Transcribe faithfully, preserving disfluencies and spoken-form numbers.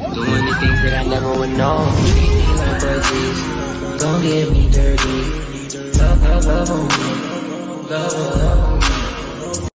Doing the things that I never would know. Treat me like rizz. Don't get me dirty. Love, love, love on me. Love, love.